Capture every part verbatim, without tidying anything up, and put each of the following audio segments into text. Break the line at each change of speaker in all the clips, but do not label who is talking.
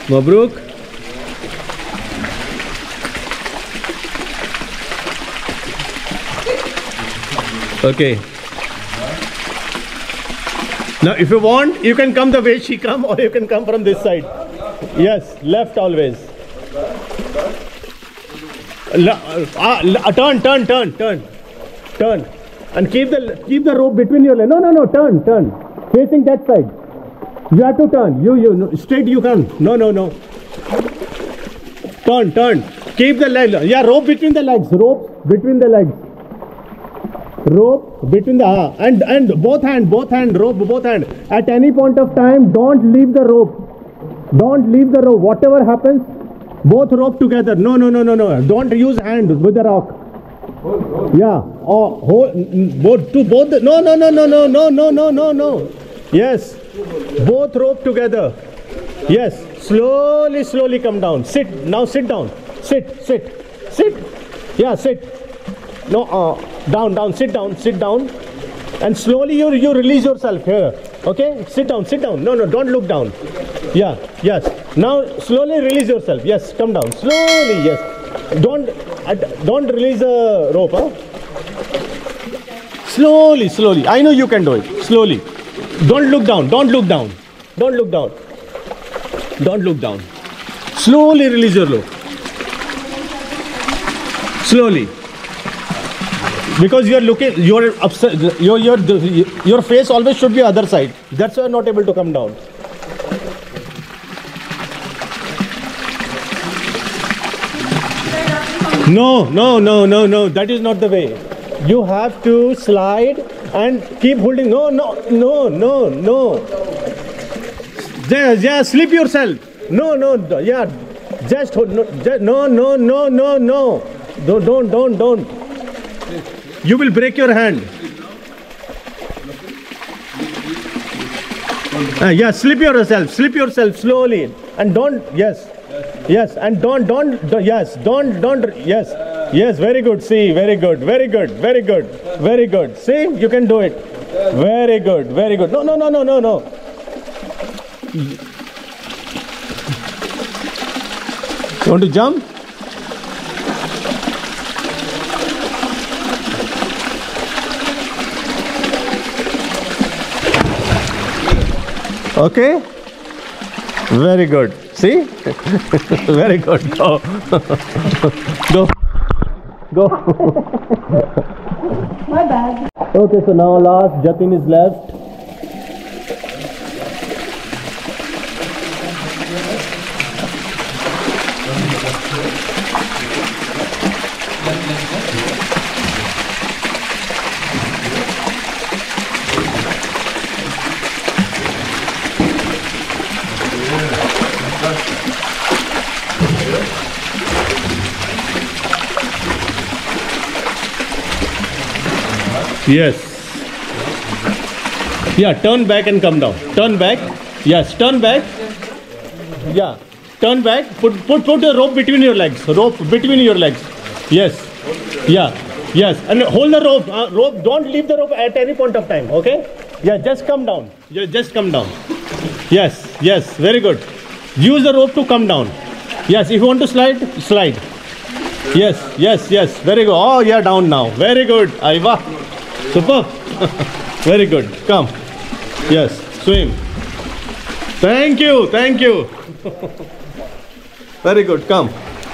Mabruk. Okay. Now if you want, you can come the way she come, or you can come from this side. Yes, left always. La, uh, uh, turn, turn, turn, turn, turn, and keep the keep the rope between your legs. No, no, no. Turn, turn, facing that side. You have to turn. You, you no, straight. You can. No, no, no. Turn, turn. Keep the leg. Yeah, rope between the legs. Rope between the legs. Rope between the uh, and and both hand, both hand, rope, both hand. At any point of time, don't leave the rope. Don't leave the rope. Whatever happens, both rope together. No, no, no, no, no. Don't use hand with the rock. Yeah. Oh, hold both to both. The, no, no, no, no, no, no, no, no, no, no. Yes. Both rope together. Yes. Slowly, slowly come down. Sit. Now sit down. Sit, sit, sit. Yeah, sit. No, uh, down, down, sit down, sit down, and slowly you you release yourself here. Okay, sit down, sit down. No, no, don't look down. Yeah, yes. Now slowly release yourself. Yes, come down slowly. Yes, don't uh, don't release the rope. Huh? Slowly, slowly. I know you can do it. Slowly. Don't look down. Don't look down. Don't look down. Don't look down. Slowly release your rope. Slowly. Because you are looking, your upside, your your your face always should be other side. That's why you are not able to come down. No, no, no, no, no. That is not the way. You have to slide and keep holding. No, no, no, no, no. Yeah, yeah. Slip yourself. No, no. Yeah. Just hold. No, just, no, no, no, no, no. Don't, don't, don't, don't. You will break your hand. Uh, yeah, slip yourself, slip yourself slowly, and don't. Yes, yes, and don't, don't. don't yes, don't, don't. Yes, yes. Very good. See, very good, very good, very good, very good. See, you can do it. Very good, very good. No, no, no, no, no, no. You want to jump? Okay, very good. See, very good. Go, go, go.
My bad.
Okay, so now last Jatin is left. Yes. Yeah, turn back and come down. Turn back. Yes, turn back. Yeah, turn back. Put put put the rope between your legs. Rope between your legs. Yes. Yeah. Yes. And hold the rope. Uh, rope. Don't leave the rope at any point of time. Okay. Yeah. Just come down. Yeah. Just come down. Yes. Yes. Very good. Use the rope to come down. Yes. If you want to slide, slide. Yes. Yes. Yes. Very good. Oh, yeah. Down now. Very good. Aiva. Super. Very good. Come. Yes. Swim. Thank you. Thank you. Very good. Come.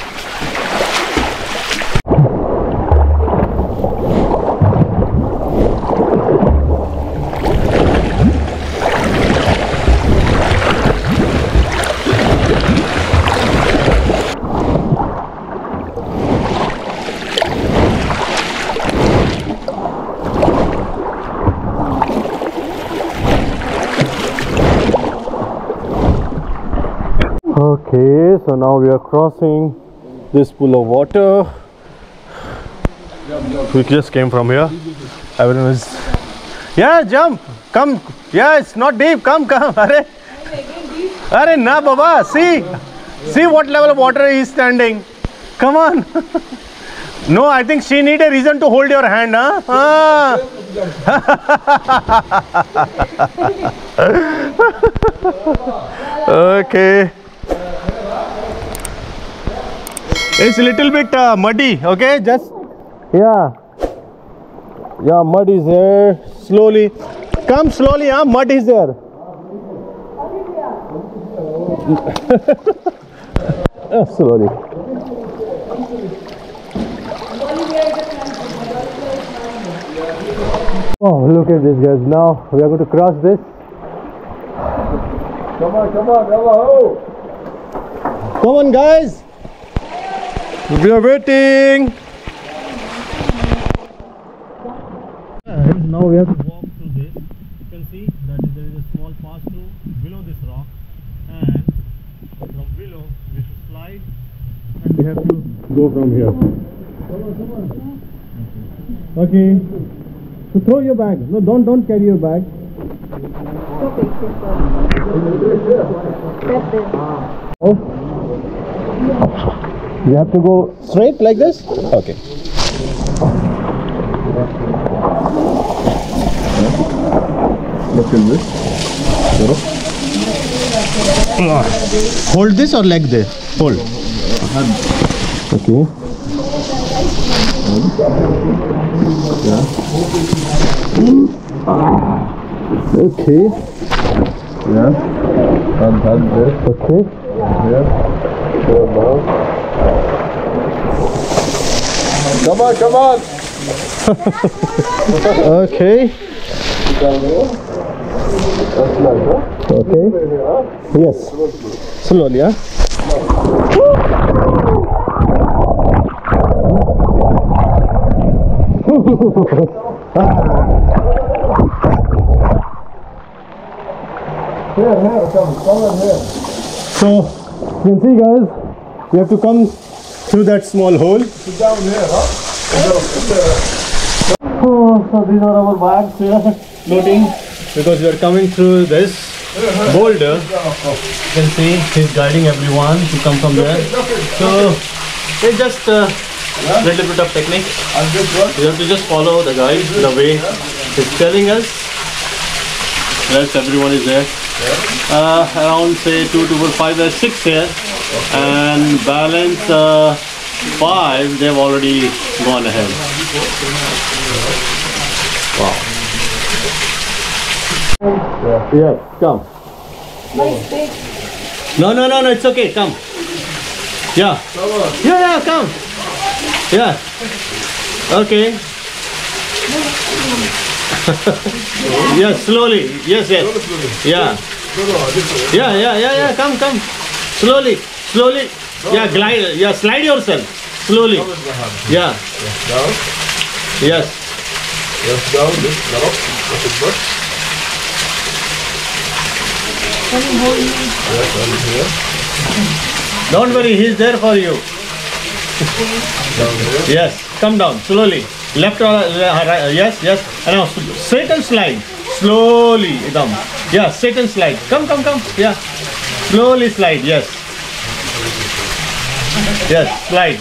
Okay, so now we are crossing this pool of water. We just came from here. Everyone is, yeah, jump, come. Yeah, it's not deep. Come, come. Arre, arre, na, Baba. See, see what level of water he is standing. Come on. No, I think she need a reason to hold your hand, huh? Ah. Okay. It's a little bit uh, muddy, okay? Just, yeah. Yeah, mud is there. Slowly. Come slowly, huh? Mud is there. uh, slowly. Oh, look at this, guys. Now we are going to cross this.
Come on, come on, hello.
Come on, guys. We are waiting. Now we have to walk through this. You can see that there is a small pass through below this rock, and from below we should slide, and we have to go from here. Okay. So throw your bag. No, don't don't carry your bag. Oh. You have to go straight like this? Okay.
Look in this.
Hold this or like this? Hold. Okay.
Yeah.
Okay.
Yeah. And hand this.
Okay.
Here. Here down. Come on, come on.
Okay.
Down here. That's nice, huh?
Okay. Yes. Slowly, huh?
Here, here, come, come on here.
So, you can see, guys, you have to come through that small hole.
Sit down here, huh?
Oh, so these are our bags here, loading, because we are coming through this boulder. You can see he's guiding everyone to come from there. So, it's just a little bit of technique.
And this one?
You have to just follow the guide, the way he's telling us. Yes, everyone is there. Uh, around say two, two, four, five, there's six here, and balance uh, five, they've already gone ahead. Wow. Yeah, yeah, come. No, no, no, no, it's okay, come. Yeah. Yeah, yeah, come. Yeah. Okay. Yes, slowly. Yes, yes. Yeah. Yeah, yeah, yeah, yeah. Come, come. Slowly, slowly. Yeah, glide. Yeah, slide yourself. Slowly. Yeah.
Down.
Yes.
Yes, down. This, down. That's it, good. Yes, and here.
Don't worry, he's there for you.
Down here.
Yes. Come down. Slowly. Left or right. Yes, yes. And now straight and slide. Slowly. Come. Yeah, straight and slide. Come, come, come. Yeah. Slowly slide. Yes. Yes. Slide.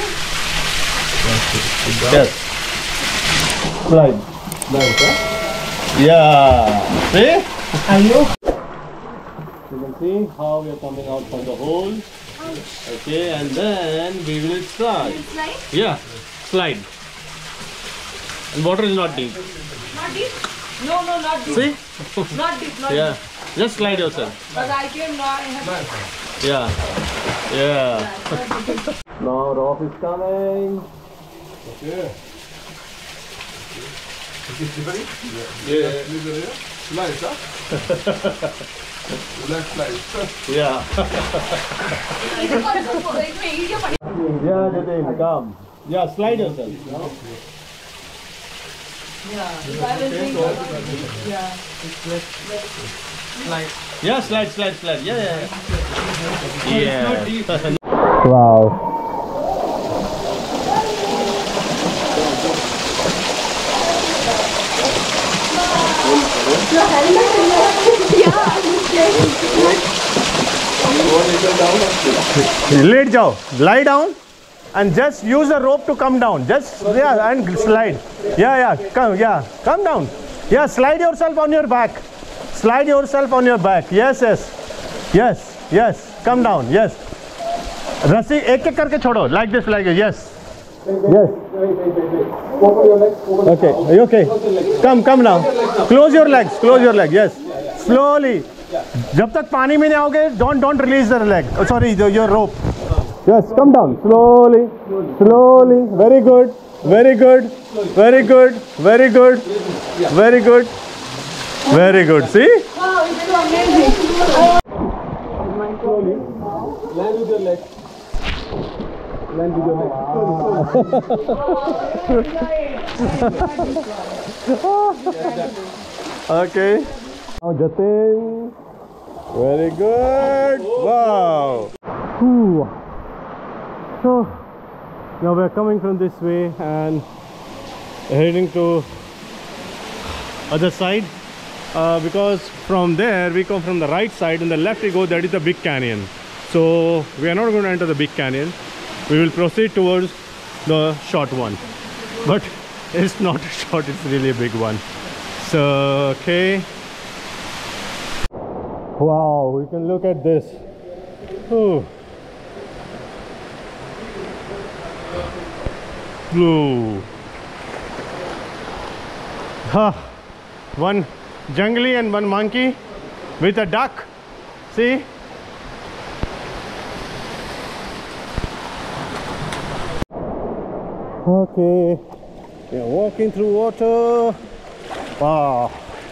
Yes. Slide.
Nice, huh?
Yeah. See? Hello. You can see how we are coming out from the hole. Okay, and then we will slide.
Slide?
Yeah. Slide. And water is not deep.
Not deep? No, no, not deep.
See?
Not deep, not
Yeah.
deep.
Just slide yourself.
But I came now, I have...
Yeah. Yeah. Now Rolf is coming.
Okay. Is this different?
Yeah.
Nice, huh? Relax, nice.
Yeah.
इधर पर इसको एक में video पड़ी
Yeah, Jatin, come. Yeah, slide yourself.
Yeah, if I will drink water. Yeah.
Yeah, slide, slide, slide. Yeah, yeah. Yeah. Wow. Lay down, lie down, and just use the rope to come down. Just yeah, and slide. Yeah, yeah, come, yeah, come down. Yeah, slide yourself on your back. Slide yourself on your back. Yes, yes, yes, yes. Come down. Yes. रस्सी एक एक करके छोड़ो. Like this, like this. Yes. Yes. Okay. Are you okay? Come, come now. Close your legs. Close your legs. Yes. Slowly. जब तक पानी में नहीं आओगे, don't don't release the leg. Oh, sorry, your rope. Yes. Come down. Slowly. Slowly. Very good. Very good. Very good. Very good. Very good. Very good. See?
Wow, it's so amazing.
Slowly. Land with your legs. Land with your legs.
Okay. Now Jatin. Very good. Wow. Whew. So now we are coming from this way and heading to other side. Uh, because from there we come from the right side, and the left we go, that is the big canyon. So we are not going to enter the big canyon. We will proceed towards the short one, but it's not short, it's really a big one. So okay, wow, we can look at this. Ooh. Blue. Ha, one jungly and one monkey with a duck. See? Okay, we are walking through water. Wow.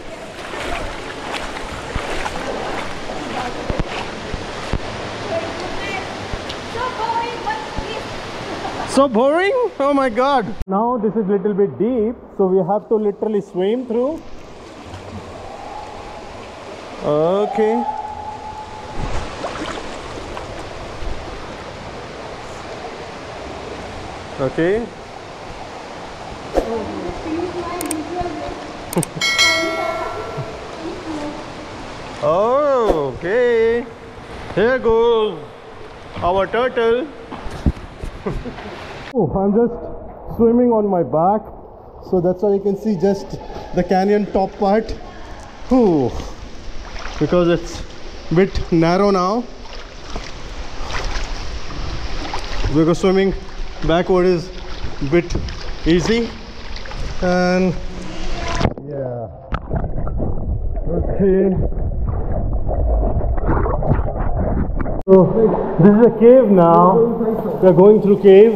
So boring? Oh my god. Now this is little bit deep, so we have to literally swim through. Okay. Okay. Oh, okay. Here goes our turtle. Oh, I'm just swimming on my back, so that's why you can see just the canyon top part. Ooh, because it's a bit narrow now. Because swimming backward is a bit easy, and yeah. Okay. So this is a cave now. We are going through cave.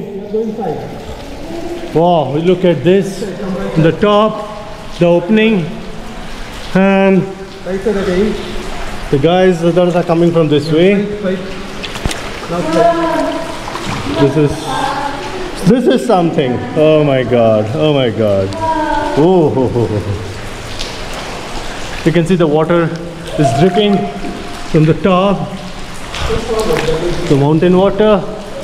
Wow, look at this. The top, the opening, and the guys that are coming from this way. This is this is something. Oh my god. Oh my god. Oh, ho, ho, ho. You can see the water is dripping from the top. The mountain water.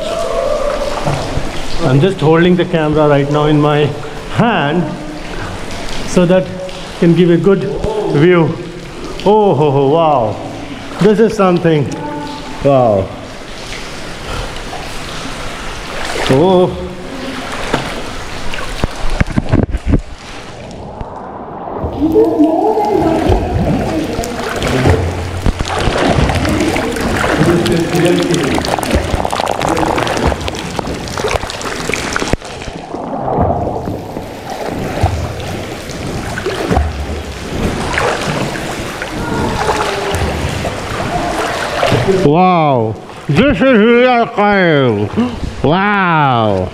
I'm just holding the camera right now in my hand so that I can give a good view. Oh, ho, ho, wow. This is something. Wow. Oh. Wow, this is real cave. Wow.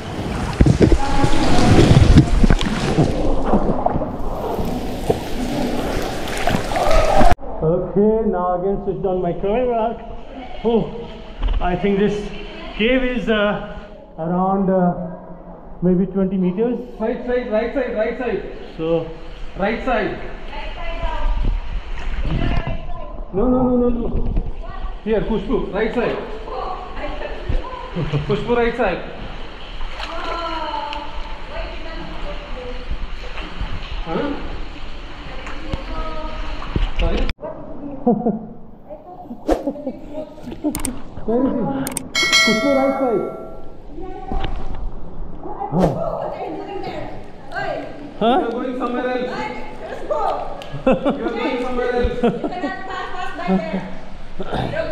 Okay, now again switched on my camera. Oh, I think this cave is uh, around uh, maybe twenty meters.
Right side, right side, right side.
So,
Right side. No, no, no, no, no. Here, Pushpu, right side. Pushpu, right side. Huh? Sorry? Where is he? Pushpu, right side.
huh?
You are going somewhere else. You are going somewhere else.
You cannot pass, pass by there.